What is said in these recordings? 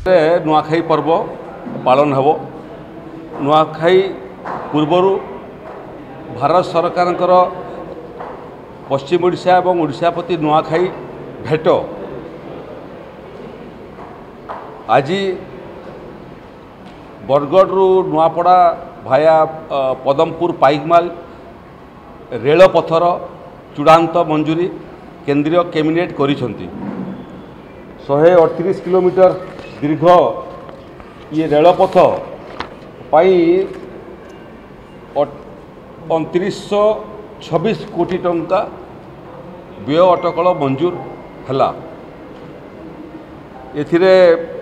नुआखाई पर्व पालन हेब। नुआखाई पूर्वर भारत सरकार पश्चिम ओडिशा और ओडिशा प्रति नुआखाई भेट आज बरगढ़ नुआपड़ा भाया पदमपुर पाइकमाल रेलपथर चूड़ांत मंजूरी केंद्रीय कैबिनेट करिसेंती। 138 किलोमीटर दीर्घ ये रेलपथ पाई 2926 कोटी टंका व्यय अटकल मंजूर है। एथिरे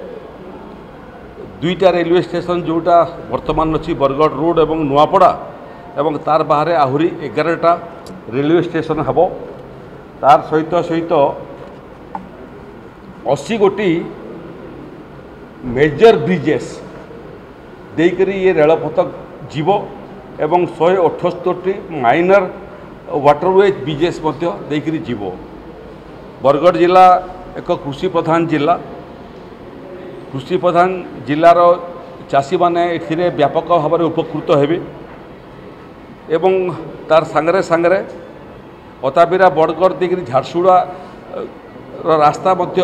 दुईटा रेलवे स्टेशन जोटा वर्तमान अच्छी बरगढ़ रोड एवं नुआपड़ा एवं तार बाहर आहरी 11टा रेलवे स्टेशन हेब। तार सहित सहित 80 गोटी मेजर ब्रिजेस देकरी ये रेलपथ जीव एवं 178 माइनर वाटरवेज ब्रिजेस देकरी जीव। बरगढ़ जिला एक कृषि प्रधान जिला। कृषि प्रधान जिलार चाषी माने एथिरे व्यापक भाव में उपकृत हेबे एवं तार सांगरे सांगरे अताबिरा बरगढ़ देकरी झारसुगुड़ा रास्ता मध्य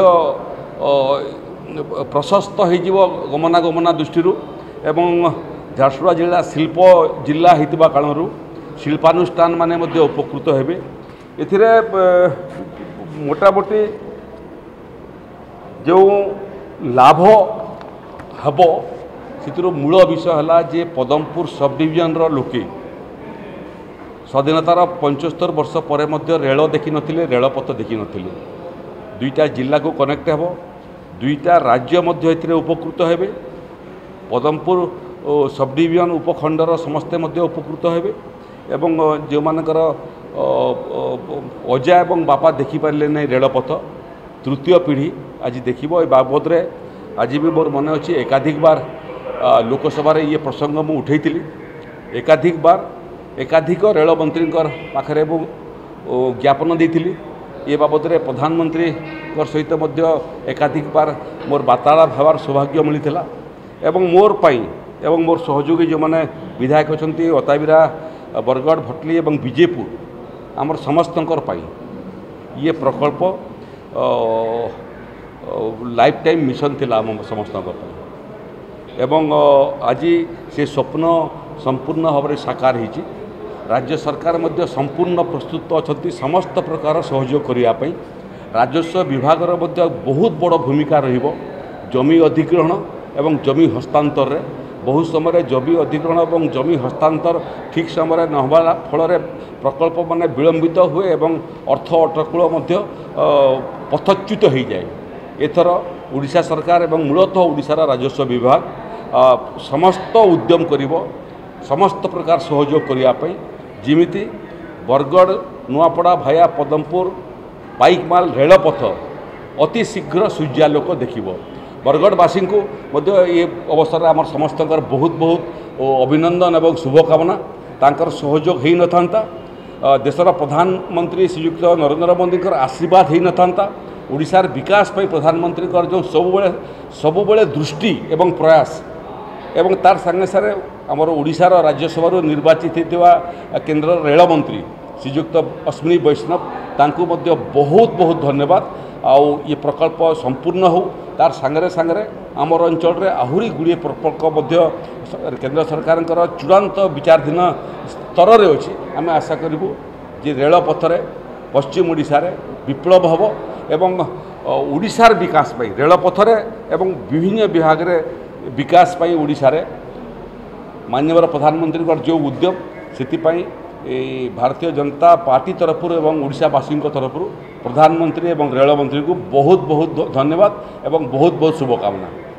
प्रशस्त हो गमनागमना दृष्टि एवं झारसुगुड़ा जिला शिल्प जिला होता कारणु शिल्पानुष्ठान माने मध्य उपकृत हेबे। एथिरे मोटामोटी जो लाभ हेब से मूल विषय है जे पदमपुर सब डिविजन लोके स्वाधीनतार 75 वर्ष पर रेल देखी नथिले, रेलपथ देखी नथिले। दुईटा जिला को कनेक्ट हेब, दुईटा राज्य मध्य एथिरे उपकृत हेबे। पदमपुर सब डिविजन उपखंडर समस्ते मध्य उपकृत हेबे एवं जो मानकर अजा एवं बापा देखी पारे नहीं रेलपथ तृतीय पीढ़ी आज देखिबो। ए बाबद रे आज भी मोर मन अच्छी एकाधिक बार लोकसभा ये प्रसंग मु उठेइतिली। एकाधिक बार एकाधिक रेल मंत्री पाखरे ज्ञापन देइतिली। ये बाबद रे प्रधानमंत्री सहित मध्य एकाधिक बार मोर वार्तालाप होवार सौभाग्य मिलता एवं मोर पाई एवं मोर सहयोगी जो माने विधायक अछंती अताबिरा बरगढ़ भटली एवं विजयपुर आमर समस्तंकर पाई ये प्रकल्प लाइफ टाइम मिशन थिला आम समस्तंकर पाई एवं आज से स्वप्न संपूर्ण भाव में साकार होती। राज्य सरकार मध्य संपूर्ण प्रस्तुत अच्छा समस्त प्रकार सहयोग करने। राजस्व विभाग बहुत बड़ भूमिका रहिबो। जमी अधिग्रहण एवं जमी हस्तांतर रे बहु समय जमी अधिग्रहण और जमी हस्तांतर ठीक समय नहबाला फल प्रकल्प माने विलंबित हुए एवं अर्थ अटकूल पथच्युत हो जाए। एथर ओडिशा सरकार एवं मूलतः ओडिशार राजस्व विभाग समस्त उद्यम करिबो, समस्त प्रकार सहयोग करने। जिमिति बरगढ़ नुआपड़ा भाया पदमपुर पाइकमाल रेलपथ अति शीघ्र सूर्यालोक देखिबो। बरगढ़वासी को मध्य ये अवसर आम समस्त बहुत बहुत अभिनंदन एवं शुभकामना। तांकर सहयोग हो न था देशर प्रधानमंत्री श्रीयुक्त नरेंद्र मोदी आशीर्वाद हो न था ओडिशार विकास पर प्रधानमंत्री जो सबुबले दृष्टि एवं प्रयास एवं तार संगे सारे आमर ओडिशार राज्यसभा निर्वाचित होता केंद्र रेल मंत्री श्रीयुक्त अश्विनी वैष्णव तांको मध्य बहुत बहुत धन्यवाद। आउ ये प्रकल्प संपूर्ण हो तार सांगरे सांगरे आमर अंचल रे आहुरी गुड़िए प्रकल्प मध्य केंद्र सरकार चूड़ांत विचाराधीन स्तर रे अछि। आम आशा करूँ जे रेलपथरे पश्चिम ओडिशा रे विप्लव हम एवं ओडिशार विकास पाई रेलपथरे एवं विभिन्न विभाग रे विकास पाई ओडिशा रे माननीय प्रधानमंत्री जो उद्यम से भारतीय जनता पार्टी तरफ एवं ओडिशावासी तरफ प्रधानमंत्री एवं रेल मंत्री को बहुत बहुत धन्यवाद एवं बहुत बहुत शुभकामना।